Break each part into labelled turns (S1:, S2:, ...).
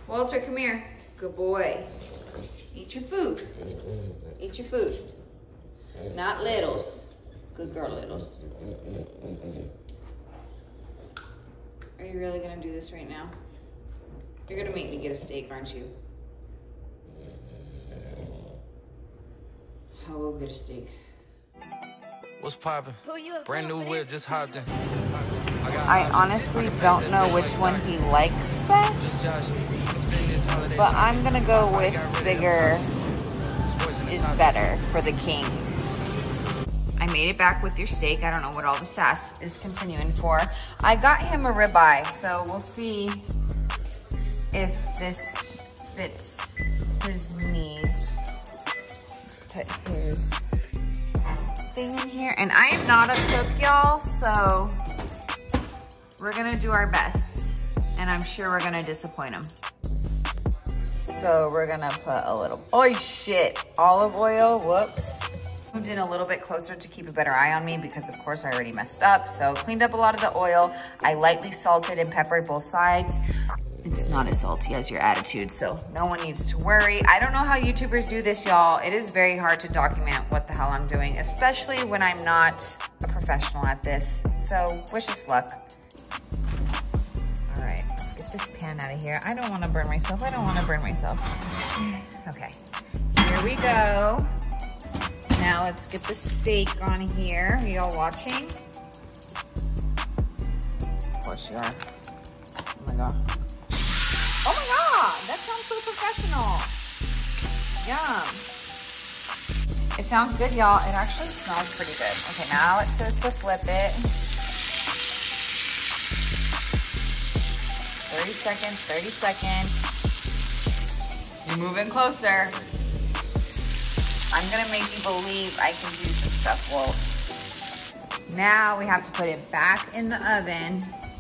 S1: Walter, come here. Good boy. Eat your food. Eat your food. Not Littles. Good girl, Littles. Are you really gonna do this right now? You're gonna make me get a steak, aren't you? I will get a steak.
S2: What's poppin'? Brand new whip, just hopped in.
S3: I honestly don't know which one he likes best, but I'm gonna go with bigger is better for the king. I made it back with your steak. I don't know what all the sass is continuing for. I got him a ribeye, so we'll see if this fits his needs. Let's put his thing in here. And I am not a cook, y'all, so we're gonna do our best. And I'm sure we're gonna disappoint him. So we're gonna put a little, oh shit, olive oil, whoops. Moved in a little bit closer to keep a better eye on me because of course I already messed up. So cleaned up a lot of the oil. I lightly salted and peppered both sides. It's not as salty as your attitude, so no one needs to worry. I don't know how YouTubers do this, y'all. It is very hard to document what the hell I'm doing, especially when I'm not a professional at this. So wish us luck. All right, let's get this pan out of here. I don't wanna burn myself. I don't wanna burn myself. Okay, here we go. Now let's get the steak on here. Are y'all watching? Of course you are. Oh my God. Oh my God, that sounds so professional. Yum. It sounds good, y'all. It actually smells pretty good. Okay, now it says to flip it. 30 seconds, 30 seconds. You're moving closer. I'm gonna make you believe I can do some stuff, Wolves. Now we have to put it back in the oven.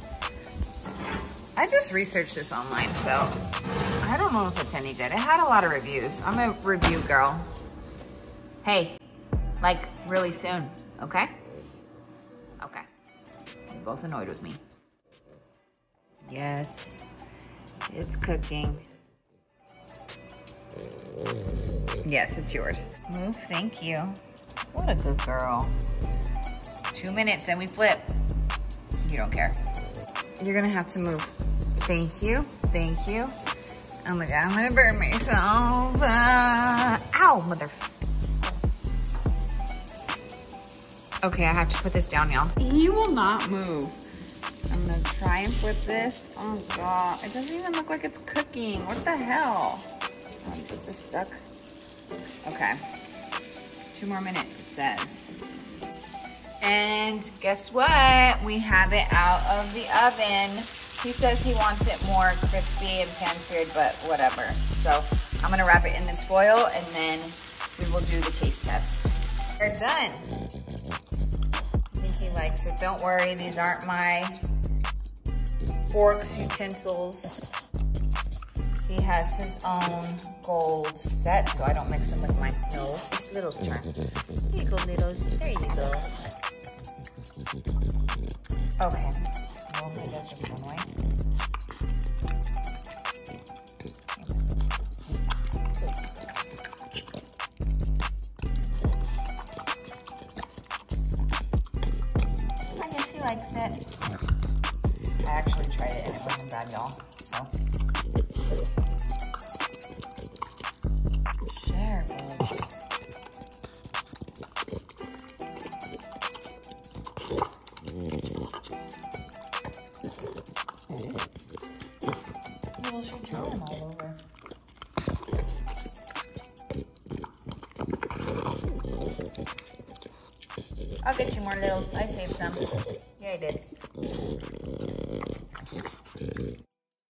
S3: I just researched this online, so I don't know if it's any good. It had a lot of reviews. I'm a review girl. Hey, like really soon, okay? Okay. You're both annoyed with me. Yes, it's cooking. Yes, it's yours. Move, thank you. What a good girl. 2 minutes, then we flip. You don't care. You're gonna have to move. Thank you, thank you. Oh my God, I'm gonna burn myself. Ow, mother. Okay, I have to put this down, y'all. He will not move. I'm gonna try and flip this. Oh God, it doesn't even look like it's cooking. What the hell? Oh, this is stuck. Okay, 2 more minutes, it says. And guess what? We have it out of the oven. He says he wants it more crispy and pan-seared, but whatever. So I'm gonna wrap it in this foil and then we will do the taste test. We're done. I think he likes it. Don't worry, these aren't my forks, utensils. He has his own gold set, so I don't mix them with mine. No, it's Little's turn. Here you go, Littles. There you go. Okay. Well, I guess it's one way. I guess he likes it. I actually tried it and it wasn't bad, y'all. So. Share, bud. Littles, you're drooling all over. I'll get you more, Littles. I saved some. Yeah, I did.